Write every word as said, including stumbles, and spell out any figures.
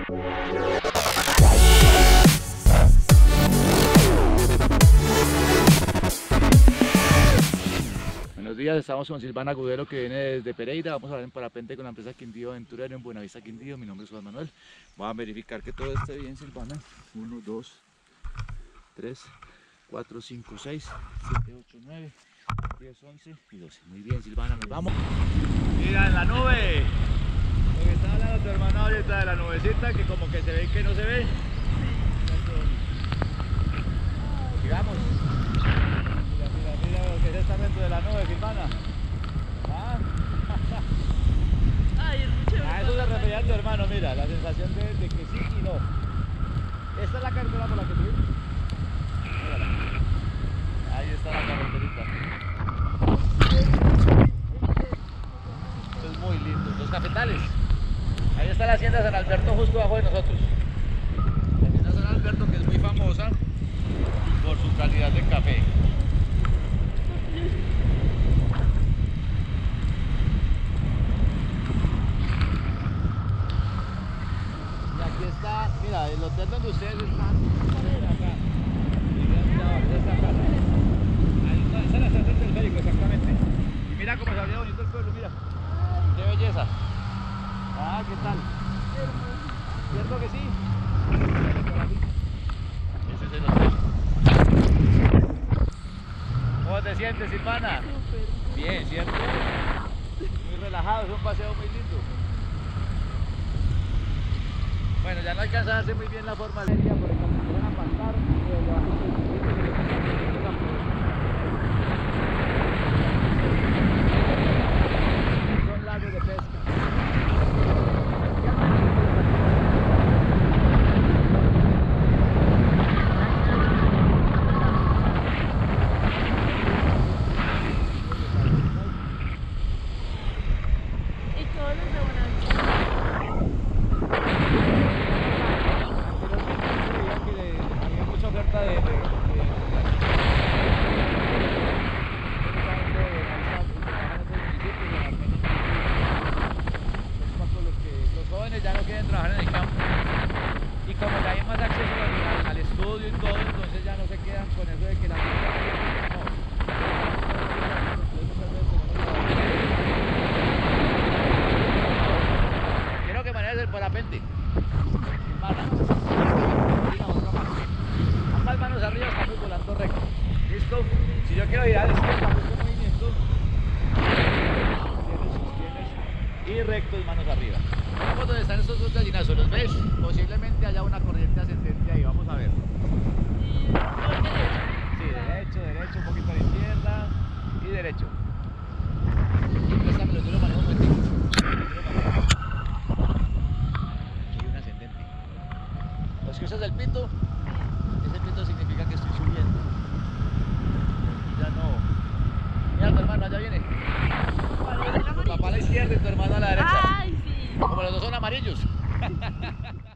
Buenos días, estamos con Silvana Agudelo, que viene desde Pereira. Vamos a ver en parapente con la empresa Quindío Aventurero en Buenavista, Quindío. Mi nombre es Juan Manuel. Vamos a verificar que todo esté bien, Silvana. uno, dos, tres, cuatro, cinco, seis, siete, ocho, nueve, diez, once y doce. Muy bien, Silvana, nos vamos. Mira, en la nube. Lo que estaba hablando tu hermano ahorita de la nubecita, que como que se ve y que no se ve. Sigamos. Mira, mira, mira lo que ya está dentro de la nube, Silvana. ¿Ah? Ay, es mucho. A eso se refería a tu hermano, mira, la sensación de, de que sí y no. Esta es la carretera por la que subimos. Mírala. Ahí está la carreterita. Esto es muy lindo. Los cafetales. Ahí está la hacienda San Alberto justo abajo de nosotros. La hacienda San Alberto, que es muy famosa por su calidad de café. Y aquí está, mira, el hotel donde ustedes están. Acá. De esta casa. Ahí está, esa es la estación del teleférico, exactamente. Y mira cómo se veía bonito el pueblo, mira. Qué belleza. Ah, ¿qué tal? ¿Cierto que sí? Ese es el hotel. ¿Cómo te sientes, Silvana? Súper. Bien, ¿cierto? Muy relajado, es un paseo muy lindo. Bueno, ya no alcanza a darse muy bien la forma del día porque cuando empiezan a pasar, eh, le bajan el circuito y se le pasa el campo. Son lagos de pesca. Y todos los de Buenavista. Había mucha oferta de, de, de, de los jóvenes ya no quieren trabajar en el campo y como ya hay más acceso al, al estudio y todo, entonces ya no se quedan con eso de que la quiero que manejes el parapente. Ambas manos arriba, estamos volando recto. ¿Listo? Si yo quiero girar a la izquierda, este movimiento. Y rectos, manos arriba. Vamos donde están estos dos gallinazos, ¿los ves? Posiblemente haya una corriente ascendente ahí, vamos a ver. Sí, derecho, derecho, un poquito a la izquierda y derecho. Préstamelo, yo lo manejo un momentito. Aquí hay un ascendente. Los que usas el pito, ese pito significa que estoy subiendo. Ya no. Mira, tu hermano, allá viene. Tu papá a la izquierda y tu hermano a la derecha. Ay, sí. Como los dos son amarillos.